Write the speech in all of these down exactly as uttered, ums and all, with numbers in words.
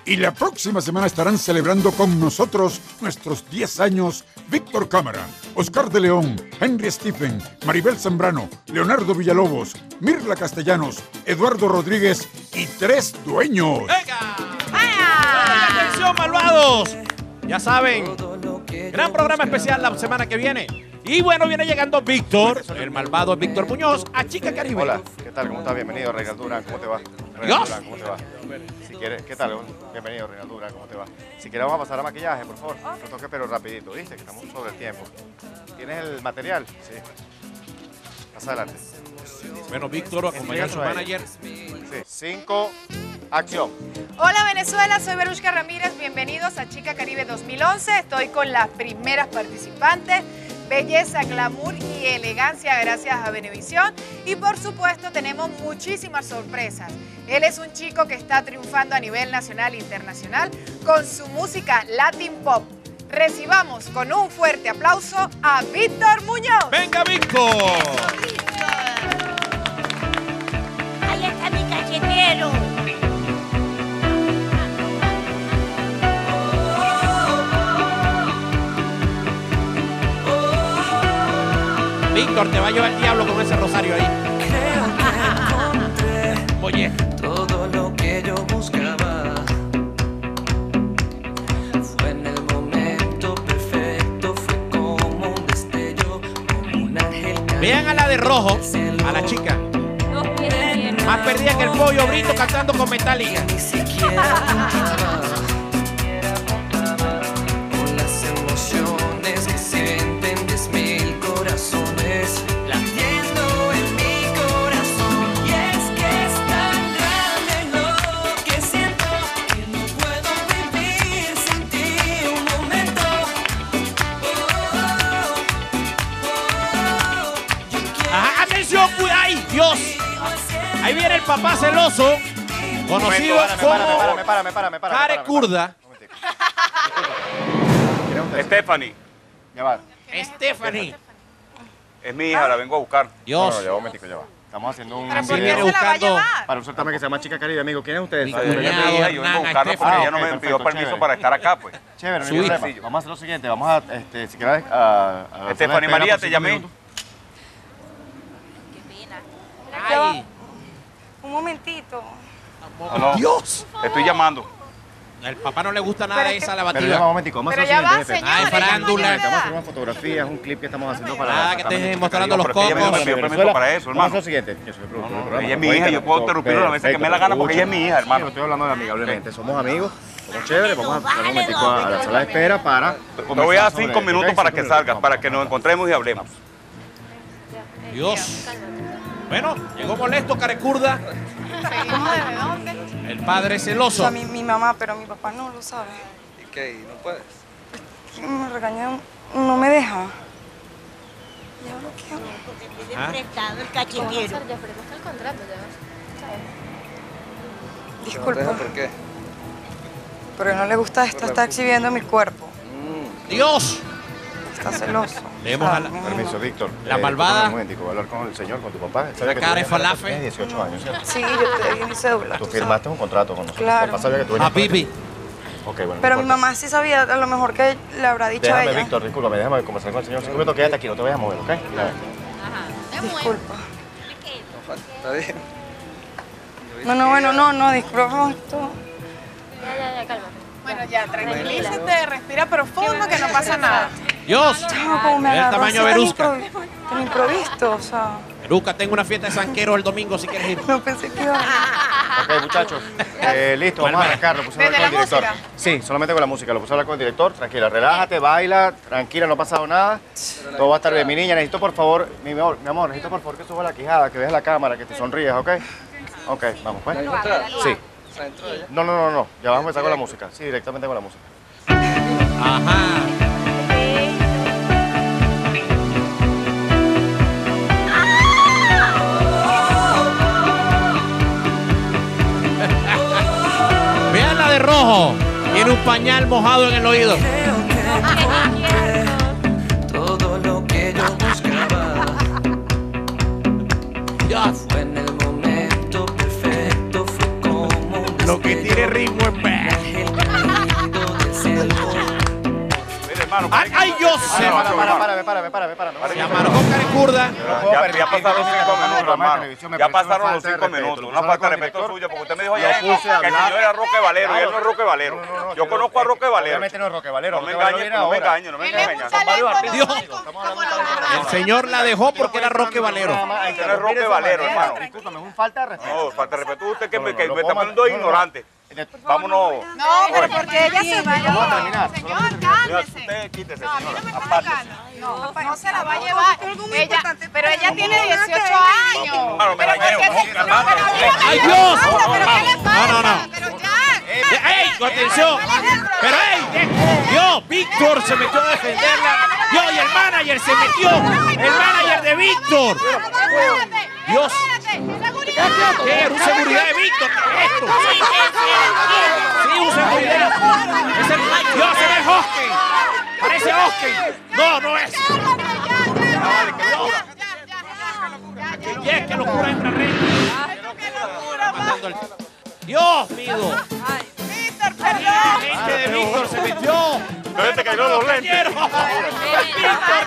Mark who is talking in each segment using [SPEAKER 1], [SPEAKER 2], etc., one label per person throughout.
[SPEAKER 1] Y la próxima semana estarán celebrando con nosotros nuestros diez años Víctor Cámara, Oscar de León, Henry Stephen, Maribel Zambrano, Leonardo Villalobos, Mirla Castellanos, Eduardo Rodríguez y tres dueños.
[SPEAKER 2] ¡Venga! ¡Vaya! ¡Atención, malvados! Ya saben, gran programa especial la semana que viene. Y bueno, viene llegando Víctor, el malvado Víctor Muñoz, a Chica Caribe.
[SPEAKER 3] Hola, ¿qué tal? ¿Cómo estás? Bienvenido, Reinaldo Durán, ¿cómo te va?
[SPEAKER 2] Dios.
[SPEAKER 3] Durán, ¿cómo te va? Si quieres, ¿qué tal? Bienvenido, Reinaldo Durán, ¿cómo te va? Si quieres vamos a pasar a maquillaje, por favor. No toques, pero rapidito, ¿viste? Que estamos sobre el tiempo. ¿Tienes el material? Sí. Pasa adelante.
[SPEAKER 2] Bueno, Víctor, acompaña a su manager.
[SPEAKER 3] Sí. Cinco, acción.
[SPEAKER 4] Hola Venezuela, soy Verushka Ramírez, bienvenidos a Chica Caribe dos mil once. Estoy con las primeras participantes. Belleza, glamour y elegancia gracias a Venevisión. Y por supuesto tenemos muchísimas sorpresas. Él es un chico que está triunfando a nivel nacional e internacional con su música Latin Pop. Recibamos con un fuerte aplauso a Víctor Muñoz.
[SPEAKER 2] ¡Venga, Víctor!
[SPEAKER 5] Ahí está mi cachetero.
[SPEAKER 2] Víctor, te va a llevar el diablo con ese rosario ahí.
[SPEAKER 6] Creo que encontré
[SPEAKER 2] Oye,
[SPEAKER 6] todo lo que yo buscaba. Fue en el momento perfecto, fue como un destello, como un ángel.
[SPEAKER 2] vean a la de rojo, a la chica. Más perdida que el pollo brito cantando con Metallica.
[SPEAKER 6] Ni siquiera contaba, con las emociones que sienten diez mil corazones latiendo en mi corazón. Y es que es tan grande lo que siento que no puedo vivir sin ti un momento. Oh, oh, oh, yo quiero.
[SPEAKER 2] Ajá, atención, cuidado. ¡Ay, Dios! Ahí viene el papá celoso, conocido
[SPEAKER 3] Párame,
[SPEAKER 2] como
[SPEAKER 3] párame, párame, párame, párame, párame,
[SPEAKER 2] Care
[SPEAKER 3] párame,
[SPEAKER 2] Kurda.
[SPEAKER 3] Un momentico. ¿Quién es usted?
[SPEAKER 7] Stephanie,
[SPEAKER 3] Ya va.
[SPEAKER 2] Stephanie.
[SPEAKER 7] es mi hija, la vengo a buscar.
[SPEAKER 3] No, no,
[SPEAKER 2] Dios.
[SPEAKER 3] ya va un momentico, ya va. Estamos haciendo un
[SPEAKER 4] ¿Pero
[SPEAKER 2] Sí,
[SPEAKER 4] por qué
[SPEAKER 2] viene
[SPEAKER 3] video
[SPEAKER 4] se la va a
[SPEAKER 2] buscando-
[SPEAKER 4] llevar?
[SPEAKER 3] para un certamen que se llama Chica Caribe, amigo. ¿Quién es usted?
[SPEAKER 2] Mi
[SPEAKER 7] Ella es mi
[SPEAKER 2] cuñado,
[SPEAKER 7] hija, yo vengo a
[SPEAKER 2] Hernán,
[SPEAKER 7] buscarla porque
[SPEAKER 2] Stephanie.
[SPEAKER 7] ella no me
[SPEAKER 3] Ok,
[SPEAKER 7] pidió
[SPEAKER 3] perfecto,
[SPEAKER 7] permiso
[SPEAKER 3] chévere.
[SPEAKER 7] para estar acá, pues.
[SPEAKER 3] Chévere, no
[SPEAKER 2] Su
[SPEAKER 3] hay
[SPEAKER 2] hija.
[SPEAKER 3] problema. Vamos a hacer lo siguiente, vamos a, este, si quieres, a... a hacer
[SPEAKER 7] Stephanie
[SPEAKER 3] la espera
[SPEAKER 7] María,
[SPEAKER 3] por
[SPEAKER 7] te
[SPEAKER 3] cinco
[SPEAKER 7] llamé.
[SPEAKER 3] minutos.
[SPEAKER 2] Ay,
[SPEAKER 4] Un momentito.
[SPEAKER 7] ¿O no?
[SPEAKER 2] Dios.
[SPEAKER 7] Te estoy llamando.
[SPEAKER 2] Al papá no le gusta nada
[SPEAKER 4] Pero
[SPEAKER 2] de
[SPEAKER 4] es
[SPEAKER 2] esa
[SPEAKER 3] Pero ya va un
[SPEAKER 2] lavativa.
[SPEAKER 3] momentico, vamos a
[SPEAKER 4] Pero
[SPEAKER 3] hacer
[SPEAKER 4] ya
[SPEAKER 3] lo
[SPEAKER 4] va,
[SPEAKER 3] siguiente, jefe.
[SPEAKER 4] señor.
[SPEAKER 2] Ay,
[SPEAKER 4] ella es mayor
[SPEAKER 2] farándula.
[SPEAKER 4] de
[SPEAKER 3] Vamos a
[SPEAKER 4] edad.
[SPEAKER 3] hacer una fotografía, es un clip que estamos haciendo para...
[SPEAKER 2] Nada, que
[SPEAKER 3] para
[SPEAKER 2] estés
[SPEAKER 3] Chica
[SPEAKER 2] mostrando
[SPEAKER 3] Caribe.
[SPEAKER 2] los
[SPEAKER 7] Porque ella
[SPEAKER 2] cocos.
[SPEAKER 7] me pidió permiso
[SPEAKER 3] Venezuela.
[SPEAKER 7] para eso,
[SPEAKER 3] Vamos a hacer
[SPEAKER 7] hermano.
[SPEAKER 3] lo siguiente. Yo soy el productor del programa.
[SPEAKER 7] ella es mi hija, yo puedo interrumpirlo las veces que me dé la gana porque ella es mi hija, hermano.
[SPEAKER 3] Yo estoy hablando amigablemente, somos amigos, somos chéveres, vamos a dar un momentico a la sala de espera para...
[SPEAKER 7] Te voy a dar cinco minutos para que salgas,
[SPEAKER 3] salgas,
[SPEAKER 7] para que nos encontremos y hablemos.
[SPEAKER 2] Dios. Bueno, llegó molesto Care Kurda,
[SPEAKER 4] ¿Cómo de dónde?
[SPEAKER 2] el padre
[SPEAKER 8] O
[SPEAKER 2] celoso.
[SPEAKER 8] sea, mi, mi mamá, pero mi papá no lo sabe.
[SPEAKER 9] ¿Y qué? ¿Y no puedes?
[SPEAKER 8] Me regaña, no me deja. ¿Y ahora qué hago?
[SPEAKER 5] Porque tiene
[SPEAKER 2] ¿Ah?
[SPEAKER 5] prestado el cachetero.
[SPEAKER 8] Disculpa,
[SPEAKER 9] ¿No te deja por qué?
[SPEAKER 8] pero no le gusta esto, está exhibiendo mi cuerpo.
[SPEAKER 2] Dios.
[SPEAKER 8] Está celoso.
[SPEAKER 2] Leemos a la-
[SPEAKER 8] mi
[SPEAKER 3] Permiso,
[SPEAKER 8] mamá.
[SPEAKER 3] Víctor.
[SPEAKER 2] La
[SPEAKER 3] Eh,
[SPEAKER 2] malvada.
[SPEAKER 3] Un momentico, voy a hablar con el señor, con tu papá. Él sabe que tú
[SPEAKER 2] cara de
[SPEAKER 3] tienes-
[SPEAKER 2] falafel.
[SPEAKER 3] Tienes dieciocho años, ¿cierto?
[SPEAKER 8] Sí, yo te di mi cédula.
[SPEAKER 3] Tú
[SPEAKER 8] tú sabes.
[SPEAKER 3] firmaste un contrato con nosotros.
[SPEAKER 8] Claro.
[SPEAKER 3] Tu papá sabía que tú venías
[SPEAKER 2] A
[SPEAKER 3] para
[SPEAKER 2] Pipi.
[SPEAKER 3] aquí. Ok, bueno. no
[SPEAKER 8] Pero mi
[SPEAKER 3] importa.
[SPEAKER 8] mamá sí sabía, a lo mejor que le habrá dicho a
[SPEAKER 3] Déjame,
[SPEAKER 8] ella.
[SPEAKER 3] Víctor, discúlpame, déjame conversar con el señor. Cinco minutos, quédate aquí, no te vayas a mover, ¿ok? Mira,
[SPEAKER 8] Disculpa.
[SPEAKER 9] No, está bien.
[SPEAKER 8] No, no, bueno, no, no, disculpa. esto-
[SPEAKER 4] Bueno, ya, tranquilízate, respira profundo que no pasa nada.
[SPEAKER 2] Dios.
[SPEAKER 8] Chao, como me
[SPEAKER 2] Mira el
[SPEAKER 8] agarró
[SPEAKER 2] tamaño
[SPEAKER 8] así
[SPEAKER 2] de
[SPEAKER 8] tan
[SPEAKER 2] Verusca.
[SPEAKER 8] improvi- tan improvisto, o sea,
[SPEAKER 2] Veruca, tengo una fiesta de sanqueros el domingo si quieres ir.
[SPEAKER 8] no pensé que iba a...
[SPEAKER 3] Ok, muchachos. Eh, listo, vamos a arrancar. Lo puse a hablar
[SPEAKER 4] ¿Desde
[SPEAKER 3] con el
[SPEAKER 4] la
[SPEAKER 3] director. Sí, solamente con la música. Lo puse a hablar con el director. Tranquila, relájate, baila. Tranquila, no ha pasado nada. Todo va a estar bien. Mi niña, necesito por favor, mi amor, mi amor, necesito por favor que subas la quijada, que veas la cámara, que te sonrías, ¿ok? Ok, vamos, pues. Sí.
[SPEAKER 9] ¿Está dentro de ella?
[SPEAKER 3] No, no, no, no. Ya vamos a empezar con la música. Sí, directamente con la música.
[SPEAKER 2] Ajá. Vean la de rojo. Tiene un pañal mojado en el oído.
[SPEAKER 6] Creo que encontré todo lo que yo buscaba.
[SPEAKER 2] Dios.
[SPEAKER 6] Fue en el momento perfecto, fue como un
[SPEAKER 2] Lo que tiene ritmo es bad.
[SPEAKER 6] destello,
[SPEAKER 7] hermano.
[SPEAKER 2] ¡Ay, ay, yo sé!
[SPEAKER 3] Para, para, para, para, para, para.
[SPEAKER 2] Se amargó Carecurda.
[SPEAKER 7] Ya, ya pasaron cinco minutos, hermano. Ya pasaron los cinco minutos. Una falta de respeto suya, porque usted me dijo ayer que el señor era Roque Valero y él no es Roque Valero. Yo conozco a Roque Valero.
[SPEAKER 3] Obviamente no es Roque Valero.
[SPEAKER 7] No me engañe, no me engañe, no me engañe.
[SPEAKER 2] El señor la dejó porque era Roque Valero.
[SPEAKER 7] Usted no es Roque Valero, hermano.
[SPEAKER 3] Discúlpame, es un falta de respeto.
[SPEAKER 7] No, falta de respeto. Usted que me que me está poniendo ignorante. Vámonos.
[SPEAKER 4] No, pero porque ella se va a
[SPEAKER 3] Vamos a terminar.
[SPEAKER 4] Señor, cálmese.
[SPEAKER 7] Usted quítese,
[SPEAKER 4] No, a mí no
[SPEAKER 7] señora.
[SPEAKER 4] me está
[SPEAKER 7] Apártese.
[SPEAKER 4] tocando. No, no se la va a llevar. Ella, pero ella tiene dieciocho años.
[SPEAKER 7] Hermano, me
[SPEAKER 4] Pero
[SPEAKER 7] la llevo.
[SPEAKER 4] ¿por qué se- no, pero dígame,
[SPEAKER 2] ¡Ay,
[SPEAKER 4] ¿qué
[SPEAKER 2] Dios!
[SPEAKER 4] le pasa? ¿Pero qué le pasa?
[SPEAKER 2] No, no, no.
[SPEAKER 4] Pero ya.
[SPEAKER 2] ¡Ey, atención! Pero, ey, de- Dios, Víctor se metió a defenderla. Dios, y el manager se metió. El manager de Víctor. Dios. ¿Qué era? ¿Un seguridad de Víctor? ¿Qué es esto? Sí, un seguridad. Es el, Dios, se ve Hosken. Parece Hosken. No, no es. Qué locura entra Rey. Dios mío.
[SPEAKER 4] Víctor,
[SPEAKER 2] La
[SPEAKER 4] perdón.
[SPEAKER 2] gente de Víctor se metió.
[SPEAKER 7] Pero este cayó los lentes.
[SPEAKER 2] Víctor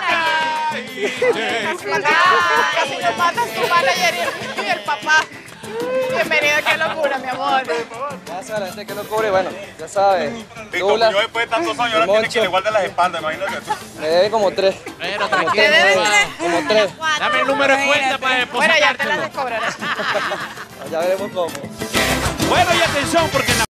[SPEAKER 4] Casi nos mata su manager y el, y el papá. Bienvenido, qué locura, mi amor.
[SPEAKER 9] Ya sabe, la gente que no cubre, bueno, ya sabe.
[SPEAKER 7] Víctor,
[SPEAKER 9] Douglas,
[SPEAKER 7] yo después de tantos años ahora tiene que le guarden las espaldas, imagínate.
[SPEAKER 9] me debe como tres.
[SPEAKER 2] Pero
[SPEAKER 9] Como
[SPEAKER 2] tranquilo.
[SPEAKER 9] tres, como tres.
[SPEAKER 2] Dame el número de cuenta para
[SPEAKER 4] Bueno, ya te las
[SPEAKER 2] depositártelo.
[SPEAKER 4] descobraré.
[SPEAKER 9] Ya veremos cómo.
[SPEAKER 2] Bueno, y atención, porque en la